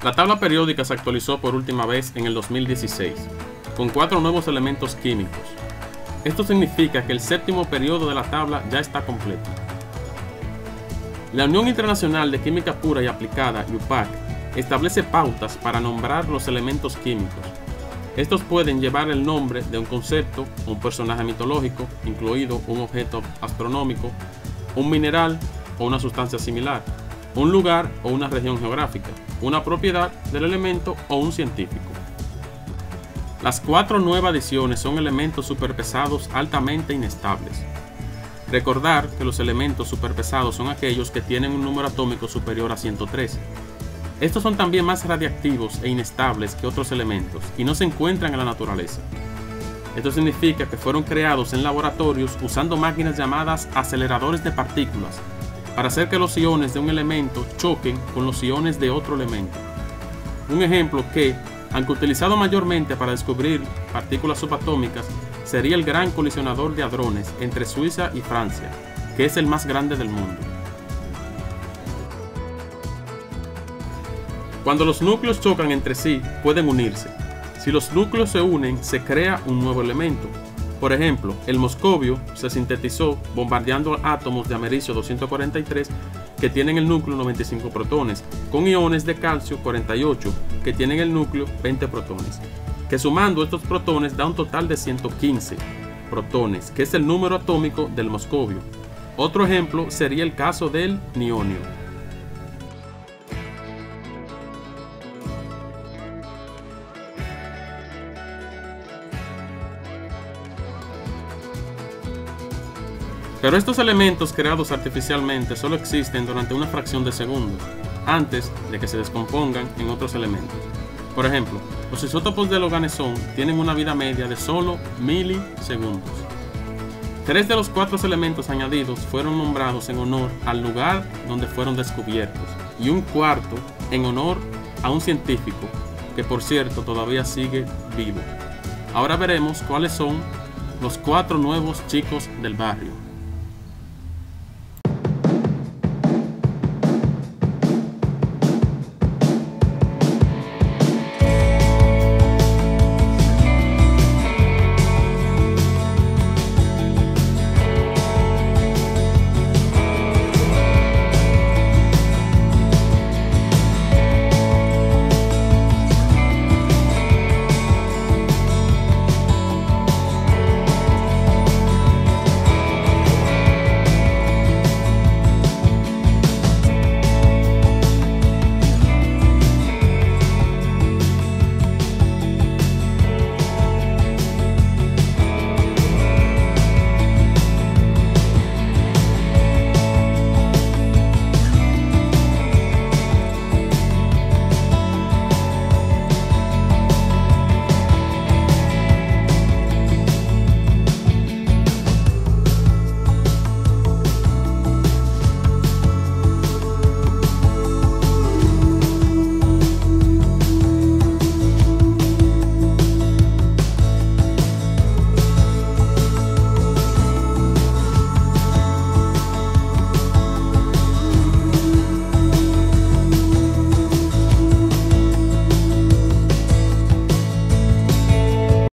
La tabla periódica se actualizó por última vez en el 2016, con 4 nuevos elementos químicos. Esto significa que el séptimo periodo de la tabla ya está completo. La Unión Internacional de Química Pura y Aplicada, UPAC, establece pautas para nombrar los elementos químicos. Estos pueden llevar el nombre de un concepto, un personaje mitológico, incluido un objeto astronómico, un mineral o una sustancia similar, un lugar o una región geográfica, una propiedad del elemento o un científico. Las 4 nuevas adiciones son elementos superpesados altamente inestables. Recordar que los elementos superpesados son aquellos que tienen un número atómico superior a 103. Estos son también más radiactivos e inestables que otros elementos y no se encuentran en la naturaleza. Esto significa que fueron creados en laboratorios usando máquinas llamadas aceleradores de partículas para hacer que los iones de un elemento choquen con los iones de otro elemento. Un ejemplo que, aunque utilizado mayormente para descubrir partículas subatómicas, sería el Gran Colisionador de Hadrones entre Suiza y Francia, que es el más grande del mundo. Cuando los núcleos chocan entre sí, pueden unirse. Si los núcleos se unen, se crea un nuevo elemento. Por ejemplo, el moscovio se sintetizó bombardeando átomos de americio 243 que tienen el núcleo 95 protones, con iones de calcio 48 que tienen el núcleo 20 protones, que sumando estos protones da un total de 115 protones, que es el número atómico del moscovio. Otro ejemplo sería el caso del nionio. Pero estos elementos creados artificialmente solo existen durante una fracción de segundos, antes de que se descompongan en otros elementos. Por ejemplo, los isótopos del organesón tienen una vida media de solo milisegundos. 3 de los 4 elementos añadidos fueron nombrados en honor al lugar donde fueron descubiertos, y un cuarto en honor a un científico que, por cierto, todavía sigue vivo. Ahora veremos cuáles son los 4 nuevos chicos del barrio.